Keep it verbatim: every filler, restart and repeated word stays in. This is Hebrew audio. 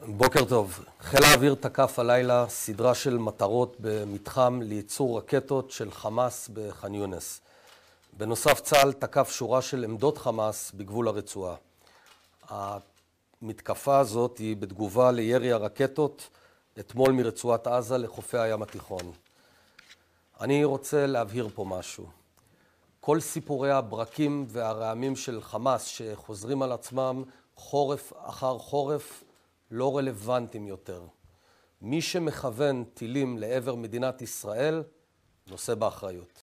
בוקר טוב. חיל האוויר תקף הלילה סדרה של מטרות במתחם לייצור רקטות של חמאס בח'אן יונס. בנוסף, צה"ל תקף שורה של עמדות חמאס בגבול הרצועה. המתקפה הזאת היא בתגובה לירי הרקטות אתמול מרצועת עזה לחופי הים התיכון. אני רוצה להבהיר פה משהו. כל סיפורי הברקים והרעמים של חמאס שחוזרים על עצמם חורף אחר חורף לא רלוונטיים יותר. מי שמכוון טילים לעבר מדינת ישראל נושא באחריות.